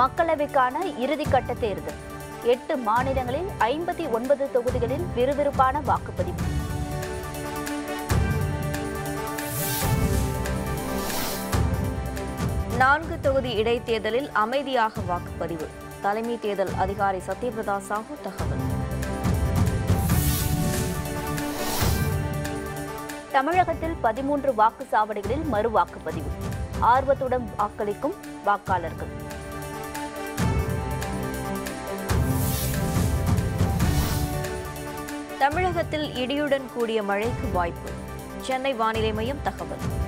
மக்களவைக்கான இறுதிக்கட்ட தேர்தல் 8 மாநிலங்களில் 59 தொகுதிகளில் விறுவிறுப்பான வாக்குப்பதிவு. நான்கு தொகுதி இடைத்தேர்தலில் அமைதியாக வாக்குப்பதிவு. தலைமை தேர்தல் அதிகாரி சத்யபிரதா சாஹூ தகவல். தமிழகத்தில் 13 வாக்குச்சாவடிகளில் மறு வாக்குப்பதிவு. ஆர்வத்துடன் வாக்களிக்கும் வாக்காளர்கள். தமிழகத்தில் இடியுடன் கூடிய மழைக்கு வாய்ப்பு. சென்னை வானிலை மையம் தகவல்.